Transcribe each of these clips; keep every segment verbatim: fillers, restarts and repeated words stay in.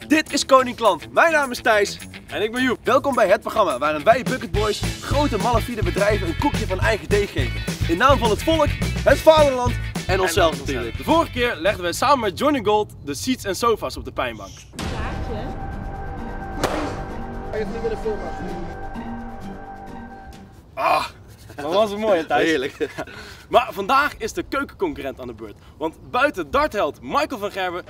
Dit is Koning Klant. Mijn naam is Thijs. En ik ben Joep. Welkom bij het programma waarin wij Bucket Boys grote malafide bedrijven een koekje van eigen deeg geven. In naam van het volk, het vaderland en onszelf natuurlijk. De vorige keer legden wij samen met Johnny Gold de seats en sofa's op de pijnbank. Plaatje. Ga je het niet met de film af? Ah, dat was een mooie Thijs. Heerlijk. Maar vandaag is de keukenconcurrent aan de beurt. Want buiten dartheld Michael van Gerwen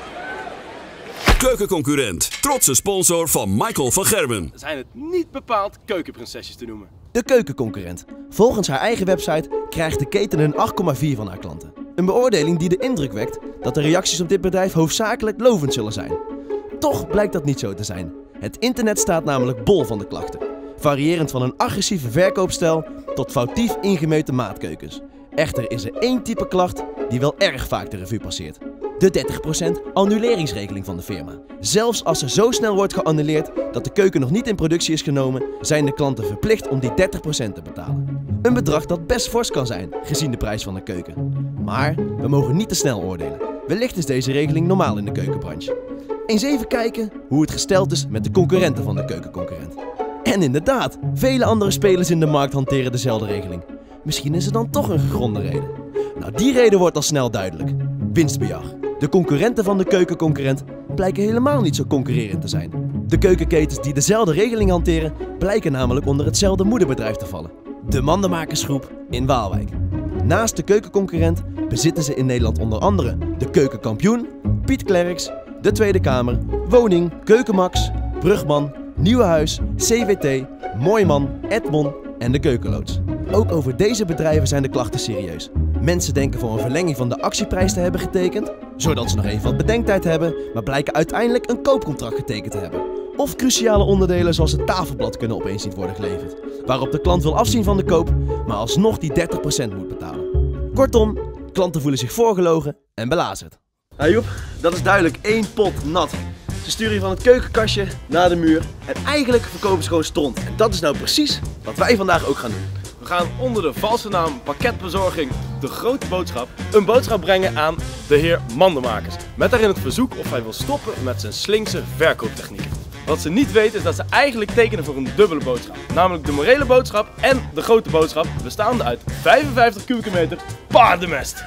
Keukenconcurrent, trotse sponsor van Michael van Gerwen, zijn het niet bepaald keukenprinsesjes te noemen. De keukenconcurrent. Volgens haar eigen website krijgt de keten een acht komma vier van haar klanten. Een beoordeling die de indruk wekt dat de reacties op dit bedrijf hoofdzakelijk lovend zullen zijn. Toch blijkt dat niet zo te zijn. Het internet staat namelijk bol van de klachten. Variërend van een agressieve verkoopstijl tot foutief ingemeten maatkeukens. Echter is er één type klacht die wel erg vaak de revue passeert. De dertig procent annuleringsregeling van de firma. Zelfs als er zo snel wordt geannuleerd dat de keuken nog niet in productie is genomen, zijn de klanten verplicht om die dertig procent te betalen. Een bedrag dat best fors kan zijn, gezien de prijs van de keuken. Maar we mogen niet te snel oordelen. Wellicht is deze regeling normaal in de keukenbranche. Eens even kijken hoe het gesteld is met de concurrenten van de keukenconcurrent. En inderdaad, vele andere spelers in de markt hanteren dezelfde regeling. Misschien is er dan toch een gegronde reden. Nou, die reden wordt al snel duidelijk. Winstbejag. De concurrenten van de keukenconcurrent blijken helemaal niet zo concurrerend te zijn. De keukenketens die dezelfde regeling hanteren, blijken namelijk onder hetzelfde moederbedrijf te vallen. De Mandemakersgroep in Waalwijk. Naast de keukenconcurrent bezitten ze in Nederland onder andere de Keukenkampioen, Piet Klerks, de Tweede Kamer, Woning, Keukenmax, Brugman, Nieuwe Huis, C W T, Mooiman, Edmond en de Keukenloods. Ook over deze bedrijven zijn de klachten serieus. Mensen denken voor een verlenging van de actieprijs te hebben getekend, zodat ze nog even wat bedenktijd hebben, maar blijken uiteindelijk een koopcontract getekend te hebben. Of cruciale onderdelen zoals het tafelblad kunnen opeens niet worden geleverd, waarop de klant wil afzien van de koop, maar alsnog die dertig procent moet betalen. Kortom, klanten voelen zich voorgelogen en belazerd. Nou Joep, dat is duidelijk één pot nat. Ze sturen je van het keukenkastje naar de muur en eigenlijk verkopen ze gewoon stront. En dat is nou precies wat wij vandaag ook gaan doen. We gaan onder de valse naam pakketbezorging De Grote Boodschap een boodschap brengen aan de heer Mandenmakers. Met daarin het verzoek of hij wil stoppen met zijn slinkse verkooptechnieken. Wat ze niet weten is dat ze eigenlijk tekenen voor een dubbele boodschap. Namelijk de morele boodschap en de grote boodschap, bestaande uit vijfenvijftig kubieke meter paardenmest.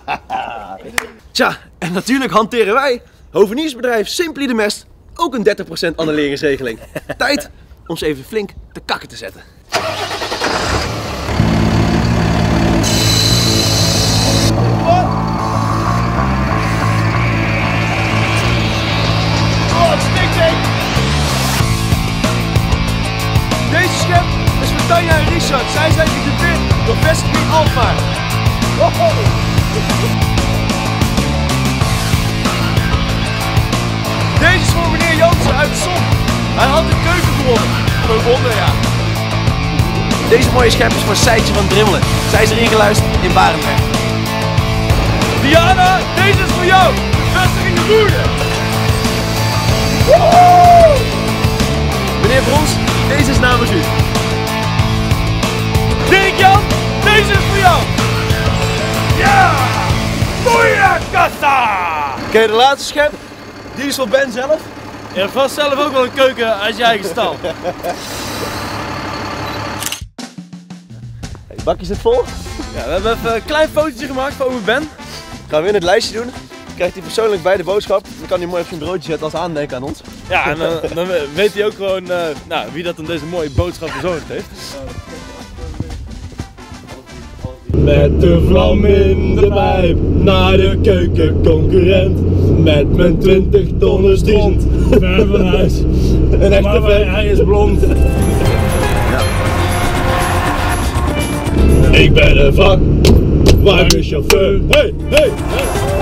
Tja, en natuurlijk hanteren wij, hoveniersbedrijf Simply de Mest, ook een dertig procent annuleringsregeling. Tijd om ze even flink te kakken te zetten. Deze schep is voor Tanja en Richard. Zij zijn gedupeerd door vestiging Alfa. Deze is voor meneer Jansen uit de Zon. Hij had de keuken gewonnen. Gewonnen, ja. Deze mooie schep is voor Seitje van Drimmelen. Zij is erin geluisterd in Barendrecht. Diana, deze is voor jou. De vestiging de Roerde. Meneer Brons, deze is namens u. Dirk-Jan, deze is voor jou. Ja! Mooie kassa! Oké, de laatste schep. Die is voor Ben zelf. Je hebt vast zelf ook wel een keuken uit je eigen stal. Hey, bakje zit vol. Ja, we hebben even een klein fotootje gemaakt van ome Ben. Gaan we in het lijstje doen. Krijgt hij persoonlijk bij de boodschap. Dan kan hij mooi op zijn broodje zetten als aandenken aan ons. Ja, en uh, dan weet hij ook gewoon uh, nou, wie dat dan deze mooie boodschap bezorgd heeft. Met de vlam in de pijp naar de keukenconcurrent. Met mijn twintig tonnen stront. Ver van huis. Een echte ver. Hij is blond. Ja. Ik ben een vrachtwagenchauffeur. Hey, hey, hey.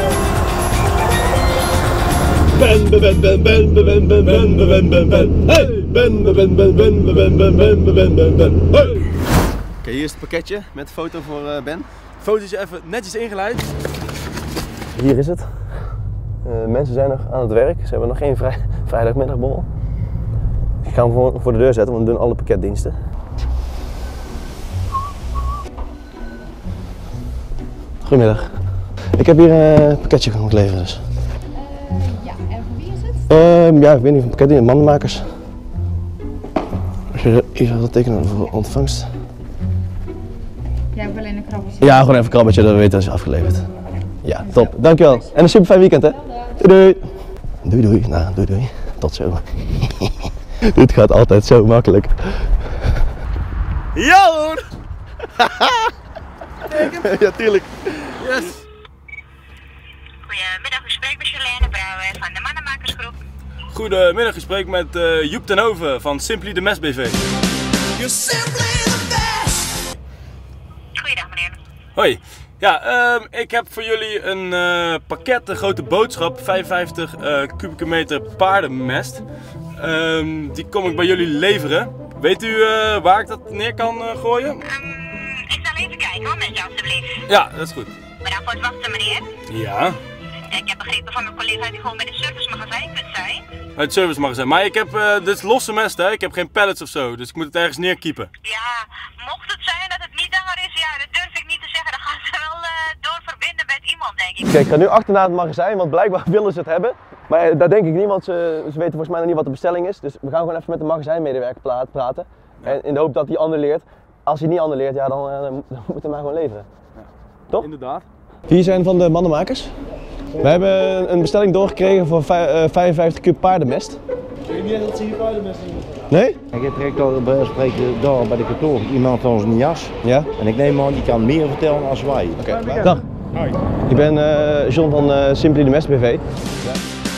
Ben, ben, ben, ben, ben, ben, ben, ben, ben, ben, ben. Hey, ben, ben, ben, ben, ben, ben, ben, ben, ben, ben, ben. Hey. Oké, okay, hier is het pakketje met de foto voor uh, Ben. Fotootje even netjes ingeleid. Hier is het. Uh, mensen zijn nog aan het werk. Ze hebben nog geen vrij, vrijdagmiddagborrel. Ik ga hem voor, voor de deur zetten, want we doen alle pakketdiensten. Goedemiddag. Ik heb hier uh, een pakketje moeten leveren dus. Uh, ja, en voor wie is het? Um, ja, ik weet niet van pakketten, mandenmakers. Als je hier zou tekenen voor ontvangst. Jij hebt alleen een krabbeltje. Ja, gewoon even een krabbeltje, dat we weten als je afgeleverd. Ja, top. Dankjewel. En een super fijn weekend, hè? Doei doei. Doei doei. Nou, doei doei. Tot zo. Dit gaat altijd zo makkelijk. Ja hoor! Ja, tuurlijk. Yes! Goedemiddag, u spreekt met Jolene Brouwer van de Mannenmakersgroep. Goedemiddag, ik spreek met uh, Joep ten Hove van Simply the Mess B V. Goeiedag meneer. Hoi. Ja, um, ik heb voor jullie een uh, pakket, een grote boodschap, vijfenvijftig uh, kubieke meter paardenmest. Um, die kom ik bij jullie leveren. Weet u uh, waar ik dat neer kan uh, gooien? Um, ik zal even kijken, momentje alstublieft. Ja, dat is goed. Bedankt voor het wachten meneer. Ja. Ik heb begrepen van mijn collega dat u gewoon bij de servicemagazijn kunt zijn. Het servicemagazijn. Maar ik heb, uh, dit is losse mest hè, ik heb geen pallets of zo, dus ik moet het ergens neerkiepen. Ja, mocht het zijn dat het niet daar is, ja, dat durf ik niet te zeggen. Dan gaan ze wel uh, doorverbinden met iemand, denk ik. Kijk, ik ga nu achter naar het magazijn, want blijkbaar willen ze het hebben. Maar daar denk ik niet, want ze, ze weten volgens mij nog niet wat de bestelling is. Dus we gaan gewoon even met de magazijnmedewerker praten. Ja. En in de hoop dat hij annuleert. Als hij niet annuleert, ja, dan, uh, dan moeten we maar gewoon leveren. Ja. Toch? Inderdaad. Hier zijn van de mannenmakers. We hebben een bestelling doorgekregen voor vijfenvijftig kub paardenmest. Ik weet niet dat ze hier paardenmest in moeten. Nee? Ik heb direct al spreken daar bij de kantoor iemand van zijn jas. Ja? En ik neem aan die kan meer vertellen als wij. Oké, okay. Dag. Hoi. Ik ben uh, John van uh, Simply the Mess B V. Ja.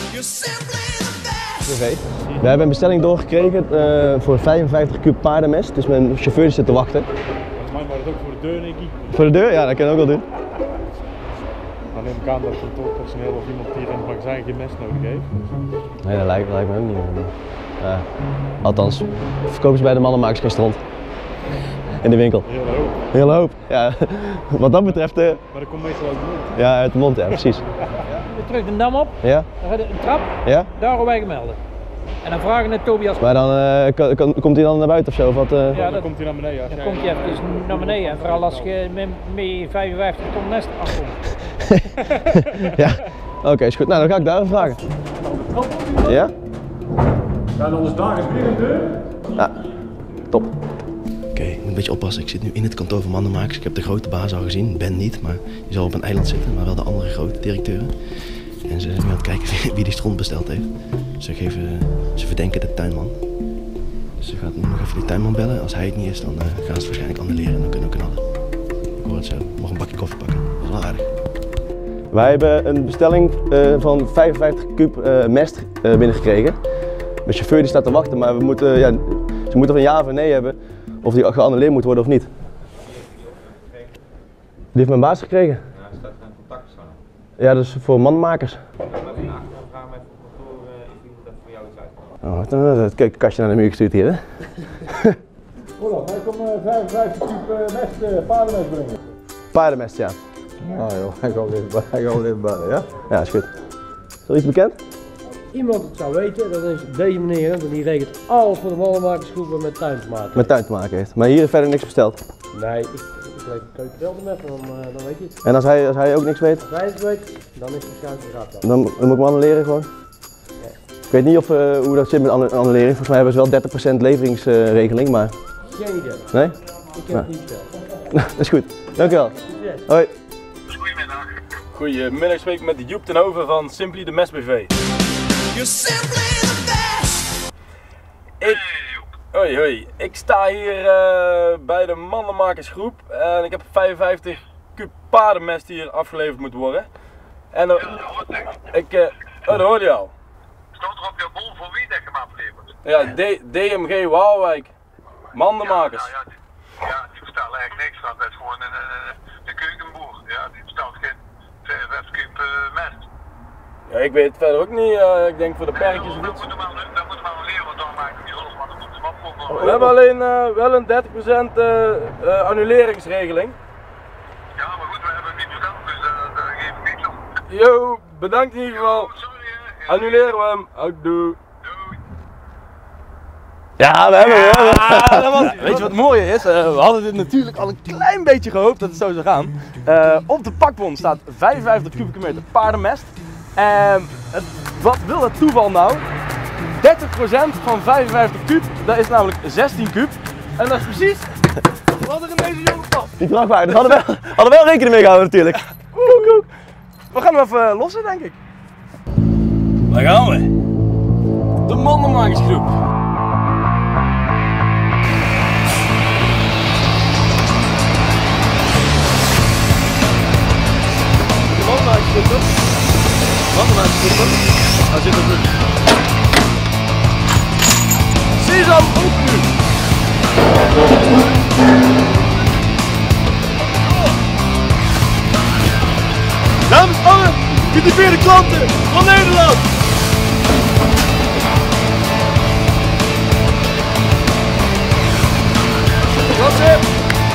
B V. We hebben een bestelling doorgekregen uh, voor vijfenvijftig kub paardenmest. Dus mijn chauffeur zit te wachten. Volgens mij maar dat ook voor de deur, denk ik. Voor de deur? Ja, dat kan ik ook wel doen. Dan neem ik aan dat het kantoorpersoneel of iemand hier in het magazijn geen mest nodig heeft. Nee, dat lijkt, dat lijkt me ook niet. Ja. Althans, verkopen ze bij de mannenmakers geen stront. In de winkel. Heel hoop. Heel hoop. Ja, wat dat betreft. Uh... Maar dat komt meestal uit de mond. Ja, uit de mond, ja, precies. Weer terug de dam op, Ja. dan gaat een trap, Ja. daar wij melden. En dan vragen naar Tobias. Maar dan uh, kan, kan, komt hij dan naar buiten of zo? Of wat, uh... Ja, dan dat, komt hij naar beneden. Als dan jij... komt hij even naar beneden. En vooral als je met, met vijfenvijftig ton mest afkomt. Ja, oké, okay, is goed. Nou, dan ga ik daar even vragen. Ja? Ja, dan is daar is weer een deur. Ja, top. Oké, okay, ik moet een beetje oppassen. Ik zit nu in het kantoor van Mannenmakers. Ik heb de grote baas al gezien, Ben niet, maar die zal op een eiland zitten, maar wel de andere grote directeuren. En ze zijn nu aan het kijken wie die stront besteld heeft. Ze, geven, ze verdenken de tuinman. Dus ze gaat nu nog even die tuinman bellen. Als hij het niet is, dan uh, gaan ze het waarschijnlijk annuleren en dan kunnen we knallen. Ik hoor het zo. Ik mag een bakje koffie pakken. Dat is wel aardig. Wij hebben een bestelling uh, van vijfenvijftig kub uh, mest uh, binnengekregen. De chauffeur die staat te wachten, maar we moeten, uh, ja, ze moeten van ja of nee hebben of die geannuleerd moet worden of niet. Die heeft mijn baas gekregen. Ja, er staat geen contact staan. Ja, dat is voor manmakers. Ja, maar vraag mij even op kantoor uh, of iemand dat voor jou iets uit. Oh, wat een, het keukenkastje naar de muur gestuurd hier, hè? Olaf, hij komt uh, vijfenvijftig kub uh, mest, uh, paardenmest brengen. Paardenmest, ja. Ah joh, hij gaat even, hij gaat even bellen, ja? Ja, is goed. Is er iets bekend? Iemand het zou weten, dat is deze meneer, want die regelt alles voor de mannenmakersgroepen met tuin te maken. Met tuin te maken heeft. Maar hier is verder niks besteld. Nee, ik, ik weet het keukendelden met dan, uh, dan weet je het. En als hij, als hij ook niks weet? Als hij het weet, dan is het waarschijnlijk een raad. Dan, dan moet ik hem annuleren gewoon? Ja. Ik weet niet of, uh, hoe dat zit met annulering. Volgens mij hebben ze wel dertig procent leveringsregeling, uh, maar... Geen idee. Nee? Ik heb nou. het niet besteld. Dat is goed. Dankjewel. Yes. Hoi. Goedemiddag. Goedemiddag, ik spreek met Joep ten Hove van Simply the Mess B V. Ik, hoi hoi, ik sta hier uh, bij de Mannenmakersgroep en ik heb vijfenvijftig kub paardenmest hier afgeleverd moet worden. En uh, ik, uh, oh dat hoorde je al. Stond er op je bol voor wie dat je hem aflevert? Ja, D M G Waalwijk, Mandenmakers. Ja, ja, ja, die, ja, die vertelt eigenlijk niks van, dat is gewoon een, een, een keukenboer. Ja, die vertelt geen vijfenvijftig kub uh, mest. Ja, ik weet het verder ook niet, uh, ik denk voor de perkjes of nee, iets. Dat moeten we maar leren, want dan maakt het niet alles, maar dan moeten we opkomen. We hebben alleen uh, wel een dertig procent uh, uh, annuleringsregeling. Ja, maar goed, we hebben hem niet verteld, dus uh, daar geef ik niks op. Yo, bedankt in ieder geval. Yo, sorry hè. Ja. Annuleren we hem. Houdoe. Doei. Ja, we hebben hem. Ah, dat was, weet je wat het mooie is? Uh, we hadden dit natuurlijk al een klein beetje gehoopt dat het zo zou gaan. Uh, op de pakbon staat vijfenvijftig kubieke meter paardenmest. En het, wat wil het toeval nou? dertig procent van vijfenvijftig kuub, dat is namelijk zestien kuub. En dat is precies wat er in deze jongen past. Die vrachtwagen, daar hadden we hadden wel rekening mee gehouden natuurlijk. Koek, koek. We gaan hem even lossen, denk ik. Daar gaan we. De Mandenmakersgroep. De Mandenmakersgroep. Mandenmakersgroep. Daar zit het goed. Sesam, open nu. Namens alle getypeerde klanten van Nederland. Dat is het.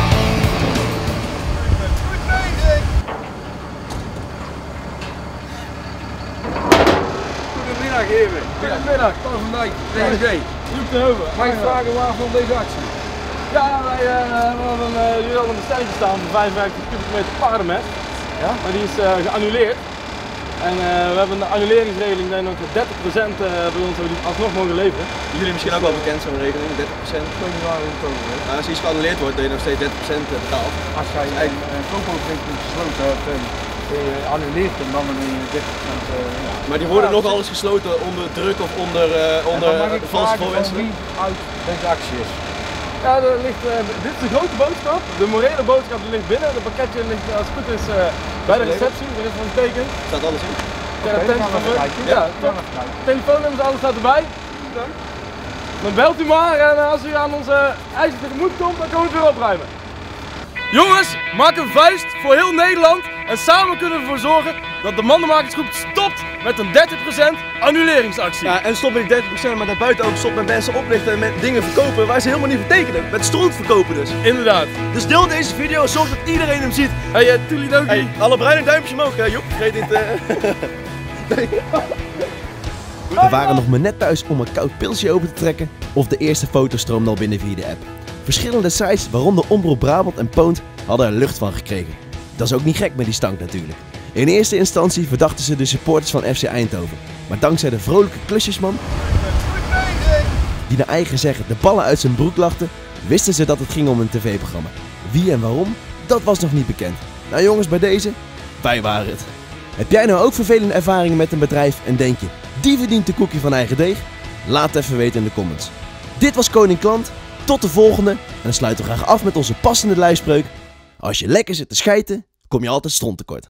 Goedemiddag heren. Goedemiddag, Paul van Dijk, D N G. Mag ik vragen waarvan deze actie? Ja, wij uh, hadden een, uh, jullie hadden een bestelling staan van vijfenvijftig kubieke meter paardenmest. Ja? Maar die is uh, geannuleerd. En uh, we hebben een annuleringsregeling dat nog dertig procent uh, bij ons hebben die alsnog mogen leveren. Jullie misschien ook wel bekend zo'n regeling, dertig procent. Nou, als iets geannuleerd wordt, dat je nog steeds dertig procent betaalt. Als jij een koopovereenkomst gesloten hebt en je annuleert hem, dan ben je dertig procent. Uh, ja. Maar die worden ja, nogal eens gesloten onder druk of onder, uh, onder uh, valse voorwenselen. Wie uit deze actie is? Ja, er ligt, uh, dit is de grote boodschap. De morele boodschap die ligt binnen. Het pakketje ligt als het goed is uh, bij de receptie. Er is van een teken. Staat alles in? Ja, okay, dan gaan we even kijken. Ja, ja, telefoonnummers, alles staat erbij. Dank. Dan belt u maar en als u aan onze eisen tegemoet komt, dan komen we het weer opruimen. Jongens, maak een vuist voor heel Nederland en samen kunnen we ervoor zorgen dat de Mandenmakersgroep stopt met een dertig procent annuleringsactie. Ja, en stop met die dertig procent, maar daarbuiten ook stop met mensen oplichten en met dingen verkopen waar ze helemaal niet voor tekenen. Met stront verkopen dus. Inderdaad. Dus deel deze video, zorg dat iedereen hem ziet. Hey, uh, Toelidoki. Hey, alle bruine duimpjes omhoog, uh, Joep. Vergeet niet. Uh... We waren nog maar net thuis om een koud pilsje open te trekken of de eerste foto stroomde al binnen via de app. Verschillende sites, waaronder Omroep Brabant en Poont, hadden er lucht van gekregen. Dat is ook niet gek met die stank natuurlijk. In eerste instantie verdachten ze de supporters van F C Eindhoven. Maar dankzij de vrolijke klusjesman, die naar eigen zeggen de ballen uit zijn broek lachte, wisten ze dat het ging om een tv-programma. Wie en waarom, dat was nog niet bekend. Nou jongens, bij deze, wij waren het. Heb jij nou ook vervelende ervaringen met een bedrijf en denk je, die verdient de koekje van eigen deeg? Laat het even weten in de comments. Dit was Koning Klant, tot de volgende en dan sluiten we graag af met onze passende lijfspreuk. Als je lekker zit te schijten, kom je altijd stront tekort.